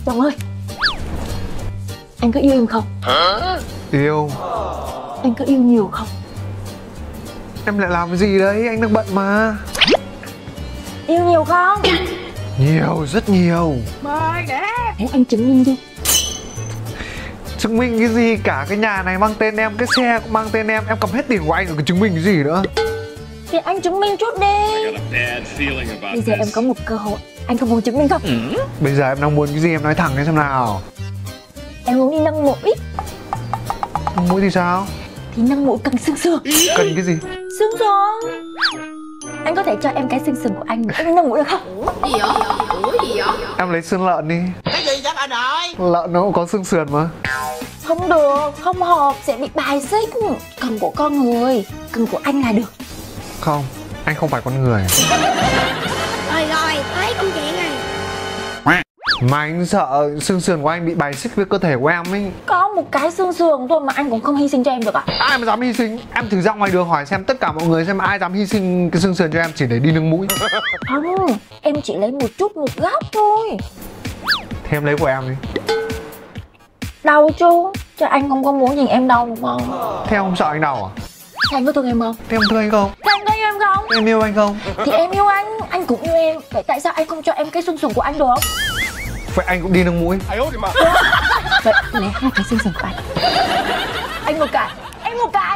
Chồng ơi, anh có yêu em không? Yêu. Anh có yêu nhiều không? Em lại làm cái gì đấy, anh đang bận mà. Yêu nhiều không? Nhiều, rất nhiều. Thế anh chứng minh đi. Chứng minh cái gì, cả cái nhà này mang tên em, cái xe cũng mang tên em cầm hết tiền của anh rồi, chứng minh cái gì nữa. Thì anh chứng minh chút đi. Bây giờ em có một cơ hội, anh không muốn chứng minh không? Bây giờ em đang muốn cái gì em nói thẳng cái xem nào. Em muốn đi nâng mũi. Mũi thì sao? Thì nâng mũi cần xương sườn. Cần cái gì? Xương sườn. Anh có thể cho em cái xương sườn của anh để em nâng mũi được không? Gì vậy? Ủa gì vậy? Em lấy xương lợn đi. Cái gì vậy bà nội? Lợn nó cũng có xương sườn mà. Không được, không hợp, sẽ bị bài xích. Cần của con người, cần của anh là được. Không, anh không phải con người. Rồi, thấy công chuyện này. Mà anh sợ xương sườn của anh bị bài xích với cơ thể của em ấy. Có một cái xương sườn thôi mà anh cũng không hy sinh cho em được ạ? Ai mà dám hy sinh? Em thử ra ngoài đường hỏi xem tất cả mọi người xem ai dám hy sinh cái xương sườn cho em chỉ để đi nâng mũi. Không, em chỉ lấy một chút một góc thôi. Thế em lấy của em đi. Đau chứ, chứ anh không có muốn nhìn em đau đúng không? Thế em không sợ anh đau à? Thế anh có thương em không? Thế em thương anh không? Thế anh có yêu em không? Em yêu anh không? Thì em yêu anh cũng yêu em. Vậy tại sao anh không cho em cái xương sườn của anh được? Vậy anh cũng đi nâng mũi. Vậy lấy hai cái xương sườn của anh. Anh một cái, em một cái.